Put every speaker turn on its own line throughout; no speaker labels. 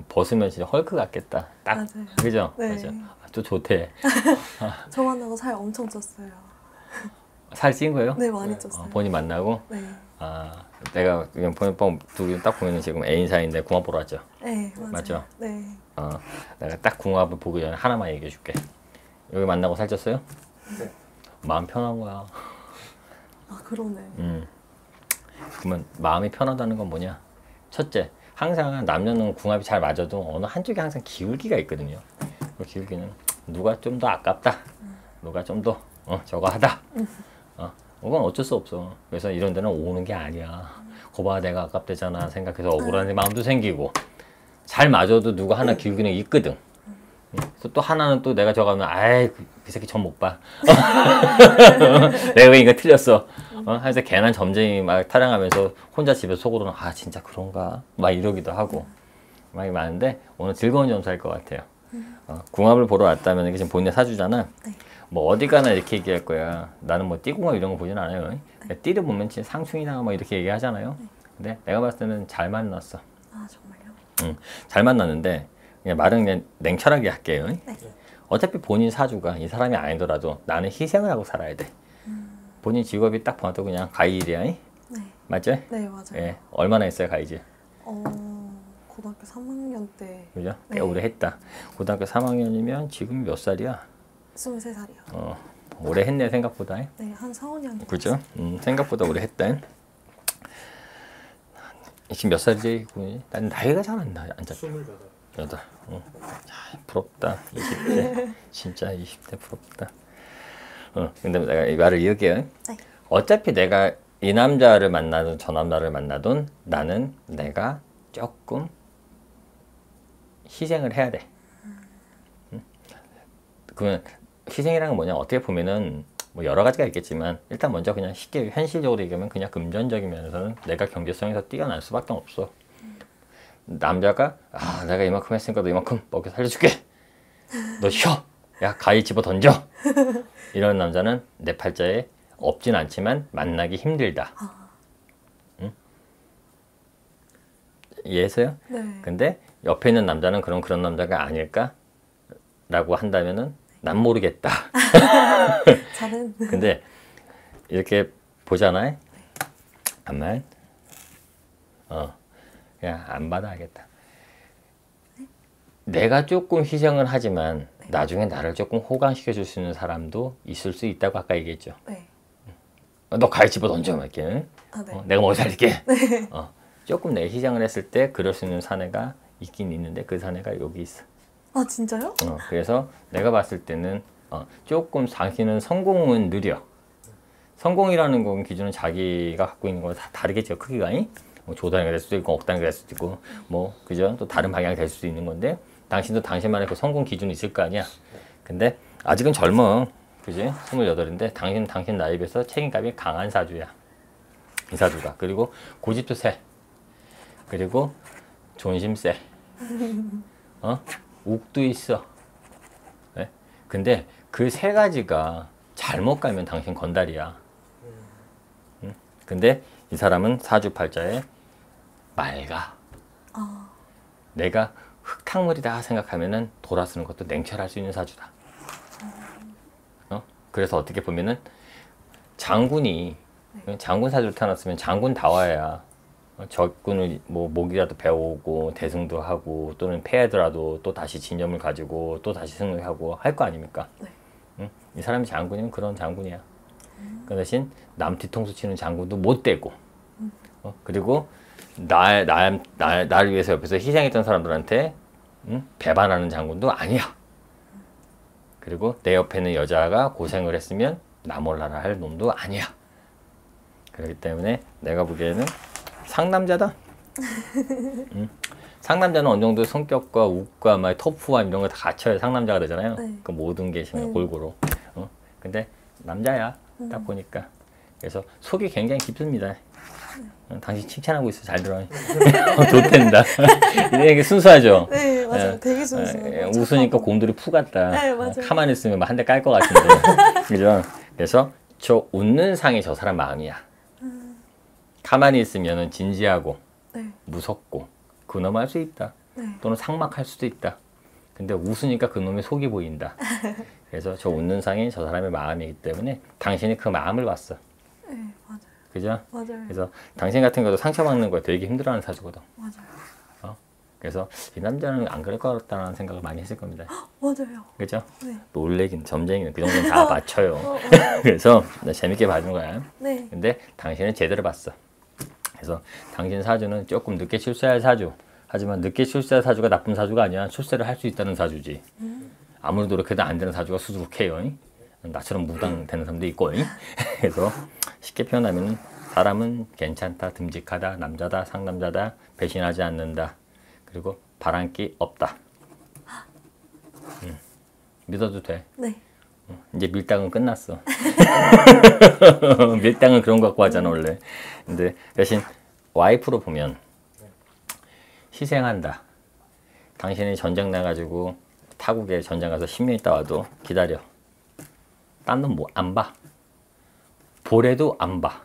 벗으면 진짜 헐크 같겠다. 딱.
맞아요.
그죠?
네.
맞아. 또 좋대.
저 만나고 살 엄청 쪘어요.
살 찐 거예요?
네, 많이 쪘어요.
본인 만나고?
네.
내가 그냥 둘이 딱 보면 지금 애인 사이인데 궁합 보러 왔죠?
네, 맞아요.
맞죠?
네.
내가 딱 궁합을 보기 전에 하나만 얘기해 줄게. 여기 만나고 살쪘어요?
네.
마음 편한 거야.
그러네.
그러면 마음이 편하다는 건 뭐냐? 첫째, 항상 남녀는 궁합이 잘 맞아도 어느 한쪽이 항상 기울기가 있거든요. 그 기울기는 누가 좀 더 아깝다, 누가 좀 더 저거 하다. 그건 어쩔 수 없어. 그래서 이런 데는 오는 게 아니야. 거봐 내가 아깝대잖아 생각해서 억울한 마음도 생기고 잘 맞아도 누가 하나 기울기는 있거든. 그래서 또 하나는 또 내가 저거 하면 아이 그 새끼 전 못 봐. 내가 왜 이거 틀렸어. 그래서 괜한 점쟁이 막 타령하면서 혼자 집에서 속으로는 아 진짜 그런가 막 이러기도 하고 막 많은데 오늘 즐거운 점수일 것 같아요. 궁합을 보러 왔다면 이게 지금 본인의 사주잖아.
네.
뭐 어디 가나 이렇게 얘기할 거야. 나는 뭐 띠궁합 이런 거 보진 않아요. 띠를 보면 진짜 상충이나 뭐 이렇게 얘기하잖아요. 근데 내가 봤을 때는 잘 만났어.
정말요?
잘 만났는데 그냥 말은 그냥 냉철하게 할게요.
네.
어차피 본인 사주가 이 사람이 아니더라도 나는 희생을 하고 살아야 돼. 본인 직업이 딱 봐도 그냥 가이일이야.
네.
맞죠?
네, 맞아요.
예. 얼마나 했어요 가이질?
고등학교 3학년 때
그죠? 꽤
네.
오래 했다. 고등학교 3학년이면 지금 몇 살이야?
23살이요.
오래 했네 생각보다.
네, 한 4, 5년.
그죠? 생각보다 오래 했다. 지금 몇 살이지? 난 나이가 잘 안 잡혀.
28.
부럽다. 20대. 진짜 20대 부럽다. 근데 내가 이 말을 이을게요.
네.
어차피 내가 이 남자를 만나든 저 남자를 만나든 나는 내가 조금 희생을 해야 돼. 그러면 희생이라는 건 뭐냐? 어떻게 보면은 뭐 여러 가지가 있겠지만 일단 먼저 그냥 쉽게 현실적으로 얘기하면 그냥 금전적인 면에서는 내가 경제성에서 뛰어날 수밖에 없어. 남자가 내가 이만큼 했으니까 너 이만큼 먹여 살려줄게. 너 쉬어. 야 가위 집어 던져. 이런 남자는 내 팔자에 없진 않지만 만나기 힘들다. 응? 이해했어요?
네.
근데 옆에 있는 남자는 그런 남자가 아닐까? 라고 한다면은 난 모르겠다.
저는
근데 이렇게 보잖아요. 가만. 그냥 안 받아야겠다. 내가 조금 희생을 하지만 나중에 나를 조금 호강시켜 줄 수 있는 사람도 있을 수 있다고 아까 얘기했죠.
네.
너 가위 집어 던져 막 이렇게.
네.
내가 뭐 살릴게. 조금 내 희생을 했을 때 그럴 수 있는 사내가 있긴 있는데 그 사내가 여기 있어.
진짜요?
그래서 내가 봤을 때는 조금 당신은 성공은 느려. 성공이라는 건 기준은 자기가 갖고 있는 거랑 다 다르겠죠. 크기가. 뭐 조단위가 될 수도 있고 억단위가 될 수도 있고 뭐 그죠? 또 다른 방향이 될 수도 있는 건데 당신도 당신만의 그 성공 기준이 있을 거 아니야. 근데 아직은 젊어. 그지? 28인데 당신은 당신 나이에 비해서 책임감이 강한 사주야. 이 사주가. 그리고 고집도 세. 그리고 존심 세. 욱도 있어. 네? 근데 그 세 가지가 잘못 가면 당신 건달이야. 근데 이 사람은 사주팔자에 맑아. 내가 흙탕물이다 생각하면은 돌아서는 것도 냉철할 수 있는 사주다. 그래서 어떻게 보면은 장군이 장군 사주를 태어났으면 장군 다워야 적군을 뭐 목이라도 배우고 대승도 하고 또는 패하더라도 또 다시 진념을 가지고 또 다시 승리하고 할 거 아닙니까? 네. 이 사람이 장군이면 그런 장군이야. 그 대신 남 뒤통수 치는 장군도 못 되고 그리고 나를 위해서 옆에서 희생했던 사람들한테 배반하는 장군도 아니야. 그리고 내 옆에 있는 여자가 고생을 했으면 나 몰라라 할 놈도 아니야. 그렇기 때문에 내가 보기에는 상남자다. 상남자는 어느 정도 성격과 웃과 막 터프함 이런 거 다 갖춰야 상남자가 되잖아요.
네.
그 모든 게 골고루. 근데 남자야 딱 보니까. 그래서 속이 굉장히 깊습니다. 당신 칭찬하고 있어. 잘 들어. 좋댄다. 이게 순수하죠.
네, 맞아요. 되게 순수해요.
웃으니까 곰돌이 푸 같다.
네, 맞아요.
가만히 있으면 한 대 깔 것 같은데. 그죠? 그래서 저 웃는 상이 저 사람 마음이야. 가만히 있으면 진지하고
네.
무섭고 근엄할 수 있다.
네.
또는 삭막할 수도 있다. 근데 웃으니까 그놈의 속이 보인다. 그래서 저 웃는 상이 저 사람의 마음이기 때문에 당신이 그 마음을 봤어.
네, 맞아요.
그죠?
맞아요.
그래서 당신 같은 경우도 상처받는 거 되게 힘들어하는 사주거든.
맞아요.
그래서 이 남자는 안 그럴 것 같다는 생각을 많이 했을 겁니다.
맞아요.
그죠?
네.
놀래긴 점쟁이는 그 정도는 다 맞춰요. 그래서 재밌게 봐준 거야.
네.
근데 당신은 제대로 봤어. 그래서 당신 사주는 조금 늦게 출세할 사주. 하지만 늦게 출세할 사주가 나쁜 사주가 아니야. 출세를 할 수 있다는 사주지. 아무리 노력해도 안 되는 사주가 수두룩해요. 나처럼 무당되는 사람도 있고. 그래서 쉽게 표현하면 사람은 괜찮다, 듬직하다, 남자다, 상남자다, 배신하지 않는다. 그리고 바람기 없다. 믿어도 돼.
네.
이제 밀당은 끝났어. 밀당은 그런 거 갖고 하잖아 원래. 근데 대신 와이프로 보면 희생한다. 당신이 전쟁 나가지고 타국에 전쟁 가서 10년 있다 와도 기다려. 딴 놈 뭐 안 봐. 보래도 안 봐.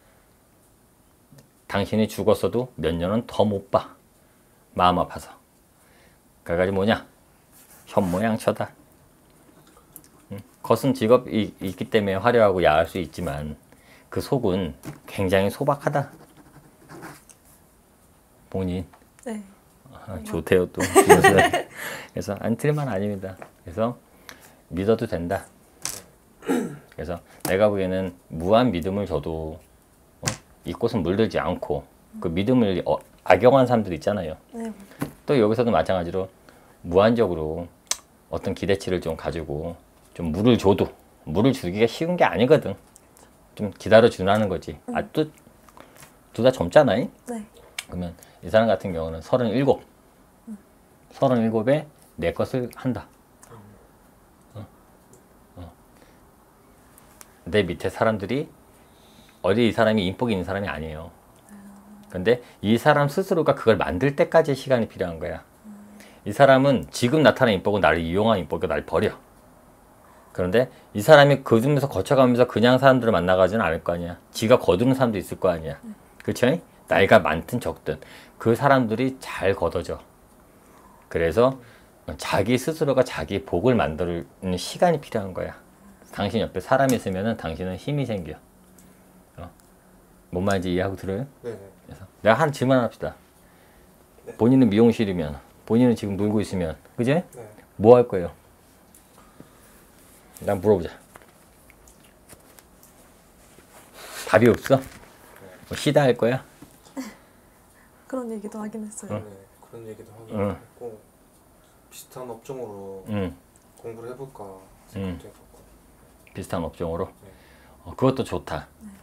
당신이 죽었어도 몇 년은 더 못 봐. 마음 아파서. 그래가지고 뭐냐? 현모양처다. 겉은 직업이 있기 때문에 화려하고 야할 수 있지만 그 속은 굉장히 소박하다. 본인.
네.
좋대요 또. 그래서 안 틀만 아닙니다. 그래서 믿어도 된다. 그래서 내가 보기에는 무한 믿음을 줘도 이 꽃은 물들지 않고 그 믿음을 악용한 사람들 있잖아요.
네.
또 여기서도 마찬가지로 무한적으로 어떤 기대치를 좀 가지고 좀 물을 줘도 물을 주기가 쉬운 게 아니거든. 좀 기다려 주라는 거지. 또 둘 다 젊잖아요.
네.
그러면 이 사람 같은 경우는 37. 37에 내 것을 한다. 내 밑에 사람들이 어디 이 사람이 인복이 있는 사람이 아니에요. 근데 이 사람 스스로가 그걸 만들 때까지 시간이 필요한 거야. 이 사람은 지금 나타난 인복은 나를 이용한 인복이 나를 버려. 그런데 이 사람이 그 중에서 거쳐가면서 그냥 사람들을 만나가지는 않을 거 아니야. 지가 거두는 사람도 있을 거 아니야. 그렇죠? 나이가 많든 적든 그 사람들이 잘 걷어져. 그래서 자기 스스로가 자기 복을 만드는 시간이 필요한 거야. 당신 옆에 사람이 있으면 당신은 힘이 생겨. 뭔 말인지 이해하고 들어요?
네.
그래서 내가 한 질문 하나 합시다. 본인은 미용실이면, 본인은 지금 놀고 있으면, 그지?
네.
뭐 할 거예요? 난 물어보자. 답이 없어? 뭐 쉬다 할 거야?
그런 얘기도 하긴 했어요.
네. 그런 얘기도 하긴
응.
했고 비슷한 업종으로
응.
공부를 해볼까
응.
생각도 해봤고.
비슷한 업종으로?
네.
그것도 좋다.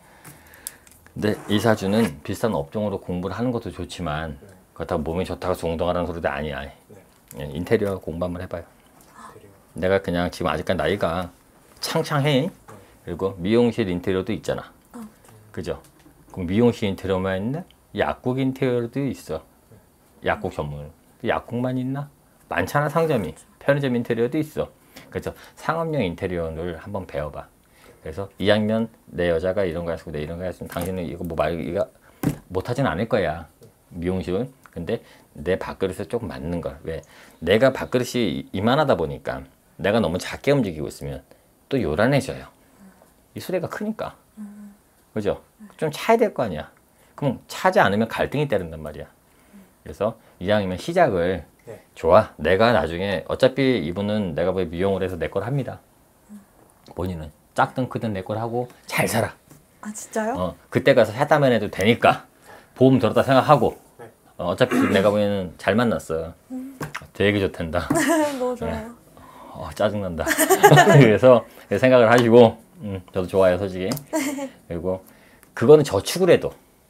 근데 이 사주는 비슷한 업종으로 공부를 하는 것도 좋지만
네.
그렇다고 몸이 좋다고 중동하라는 소리도 아니야.
네.
인테리어 공부 한번 해봐요.
인테리어.
내가 그냥 지금 아직까지 나이가 창창해. 그리고 미용실 인테리어도 있잖아. 그죠? 그럼 미용실 인테리어만 있나? 약국 인테리어도 있어. 약국 전문. 약국만 있나? 많잖아 상점이. 편의점 인테리어도 있어. 그래서 상업용 인테리어를 한번 배워봐. 그래서 2학년 내 여자가 이런 거 했고 내 이런 거 했으면 당신은 이거 뭐 이거 못하진 않을 거야. 미용실은. 근데 내 밥그릇에 조금 맞는 걸. 왜? 내가 밥그릇이 이만하다 보니까 내가 너무 작게 움직이고 있으면 또 요란해져요. 이 수레가 크니까. 그죠? 좀 차야 될 거 아니야. 그럼 차지 않으면 갈등이 따른단 말이야. 그래서 이왕이면 시작을
네.
좋아. 내가 나중에 어차피 이분은 내가 뭐 미용을 해서 내 걸 합니다. 본인은 작든 크든 내 걸 하고 잘 살아.
아 진짜요?
그때 가서 샀다면 해도 되니까 보험 들었다 생각하고
네.
어차피 내가 보기에는 잘 만났어. 되게 좋단다.
너무 좋아요.
짜증난다. 그래서 생각을 하시고 저도 좋아요 솔직히. 그리고 그거는 저축을 해도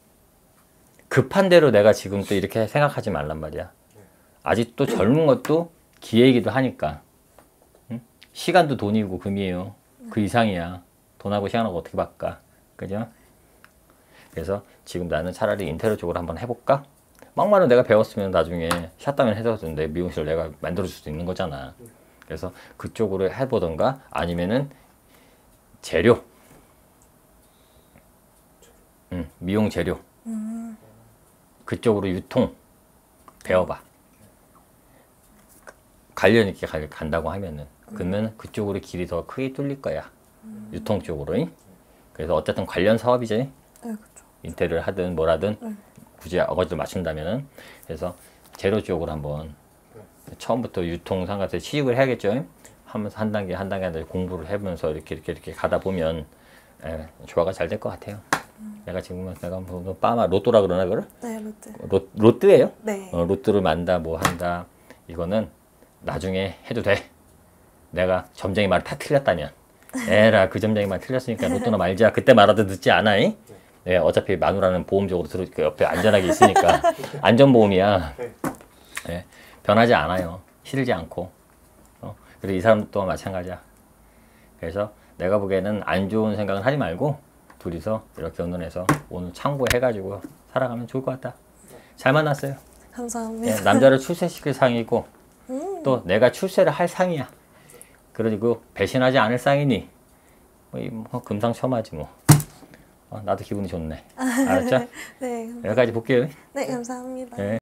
급한 대로 내가 지금 또 이렇게 생각하지 말란 말이야. 아직도 젊은 것도 기회이기도 하니까. 시간도 돈이고 금이에요. 그 이상이야. 돈하고 시간하고 어떻게 바꿔. 그죠? 그래서 지금 나는 차라리 인테리어 쪽으로 한번 해볼까? 막말로 내가 배웠으면 나중에 샷다면 해서 내 미용실을 내가 만들어줄 수도 있는 거잖아. 그래서 그쪽으로 해보던가 아니면은 재료. 미용 재료. 그쪽으로 유통 배워봐. 관련 있게 간다고 하면은 그러면 그쪽으로 길이 더 크게 뚫릴 거야. 유통 쪽으로. 그래서 어쨌든 관련 사업이지.
네, 그렇죠.
인테리어를 하든 뭐라든
네.
굳이 어거지로 맞춘다면은 그래서 재료 쪽으로 한번 처음부터 유통 상가에서 취직을 해야겠죠. 하면서 한 단계 한 단계 공부를 해보면서 이렇게 가다 보면 조화가 잘 될 것 같아요. 내가 지금 내가 뭐 빠마 로또라 그러나 그걸?
네, 롯데.
로또예요?
네.
로또를 만다 뭐 한다 이거는 나중에 해도 돼. 내가 점쟁이 말 다 틀렸다면 에라 그 점쟁이 말 틀렸으니까 로또나 말자. 그때 말아도 늦지 않아이? 네, 어차피 마누라는 보험적으로 들을 그 옆에 안전하게 있으니까 안전보험이야. 네, 변하지 않아요. 싫지 않고. 그리고 이 사람도 또한 마찬가지야. 그래서 내가 보기에는 안 좋은 생각은 하지 말고 둘이서 이렇게 의논해서 오늘 참고해가지고 살아가면 좋을 것 같다. 잘 만났어요.
감사합니다.
네, 남자를 출세시킬 상이고 또 내가 출세를 할 상이야. 그리고 배신하지 않을 상이니 뭐 금상첨화지 뭐. 나도 기분이 좋네. 알았죠?
네,
여기까지 볼게요.
네, 감사합니다.
네.